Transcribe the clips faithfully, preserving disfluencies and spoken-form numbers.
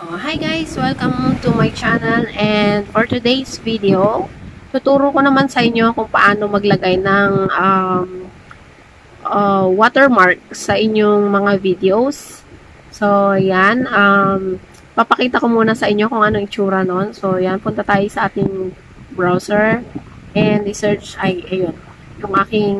Uh, hi guys! Welcome to my channel, and for today's video, tuturo ko naman sa inyo kung paano maglagay ng um, uh, watermark sa inyong mga videos. So, yan. Um, papakita ko muna sa inyo kung anong itsura nun. So, yan. Punta tayo sa ating browser and i-search ay, ayun, yung aking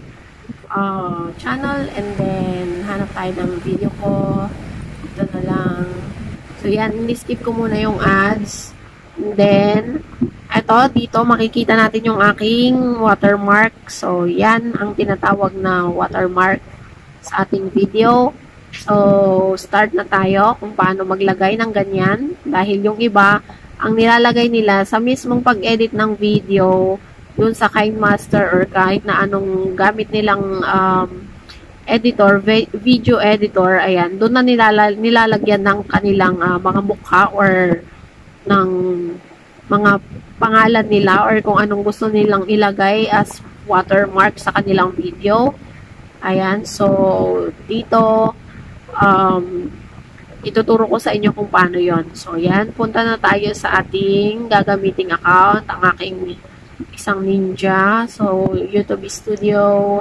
uh, channel, and then hanap tayo ng video ko. Ito na lang. So, yan. Ini-skip ko muna yung ads. And then, ito, dito, makikita natin yung aking watermark. So, yan ang tinatawag na watermark sa ating video. So, start na tayo kung paano maglagay ng ganyan. Dahil yung iba, ang nilalagay nila sa mismong pag-edit ng video, dun sa KineMaster or kahit na anong gamit nilang um, editor, video editor, ayan, doon na nilala, nilalagyan ng kanilang uh, mga mukha or ng mga pangalan nila or kung anong gusto nilang ilagay as watermark sa kanilang video. Ayan, so dito um, ituturo ko sa inyo kung paano yon. So yan, punta na tayo sa ating gagamiting account, ang aking isang Ninja. So YouTube Studio.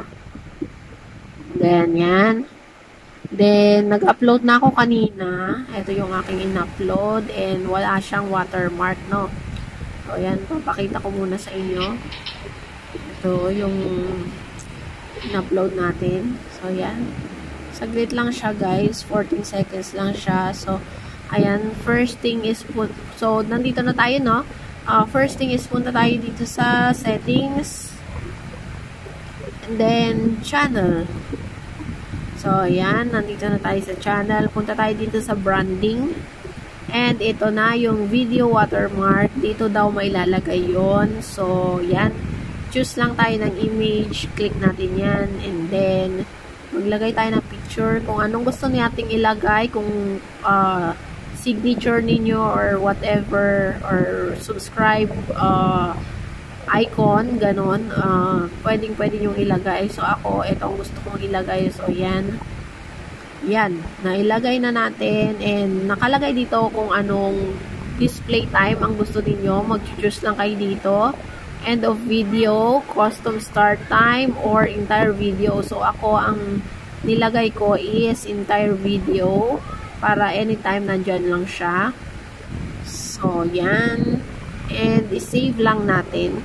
Then, yan. Then, nag-upload na ako kanina. Ito yung aking in-upload. And, wala siyang watermark, no? So, yan. Papakita ko muna sa inyo. Ito yung in-upload natin. So, yan. Saglit lang siya, guys. fourteen seconds lang siya. So, ayan. First thing is, put, so, nandito na tayo, no? Uh, first thing is, punta tayo dito sa settings. And then, channel. So, ayan. Nandito na tayo sa channel. Punta tayo dito sa branding. And, ito na yung video watermark. Dito daw mailalagay yon. So, yan. Choose lang tayo ng image. Click natin yan. And then, maglagay tayo ng picture. Kung anong gusto nating ilagay. Kung uh, signature ninyo or whatever. Or subscribe uh, icon, ganon, uh, pwedeng pwede yung ilagay. So, ako, itong gusto kong ilagay. So, yan. Yan. Nailagay na natin. And, nakalagay dito kung anong display time ang gusto niyo. Mag-choose lang kayo dito. End of video, custom start time, or entire video. So, ako, ang nilagay ko is entire video para anytime nandyan lang siya. So, yan. And, i-save lang natin.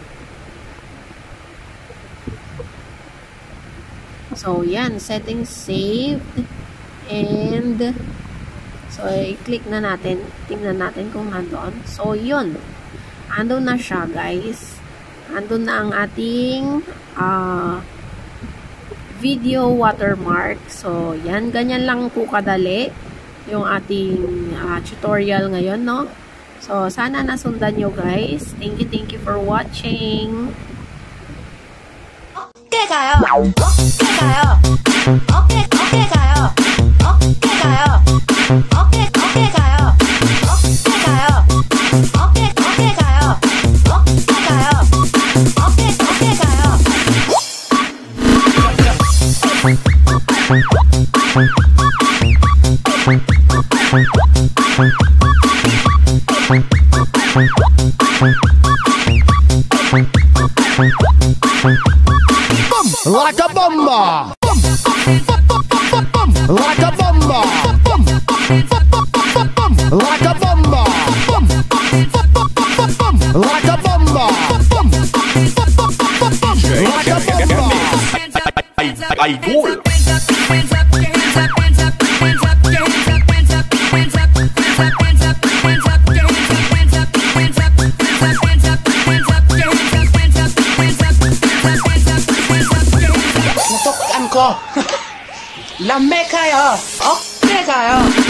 So, yan. Settings saved. And, so, i-click na natin. Tingnan natin kung nandun. So, yun. Andun na siya, guys. Andun na ang ating uh, video watermark. So, yan. Ganyan lang po kadali yung ating uh, tutorial ngayon, no? So, sana nasundan nyo, guys. Thank you, thank you for watching. 어깨 가요. 어깨 가요. 어깨 어깨 가요. 어깨 가요. 어깨 어깨 가요. 어깨 가요. 어깨 어깨 가요. 어깨 가요. 어깨 어깨 가요. Like a bomber, like a bomber, like a bomber, like a bomber, like a bomber. Ay, cool. Natukan ko. Lamig kayo. Okay kayo.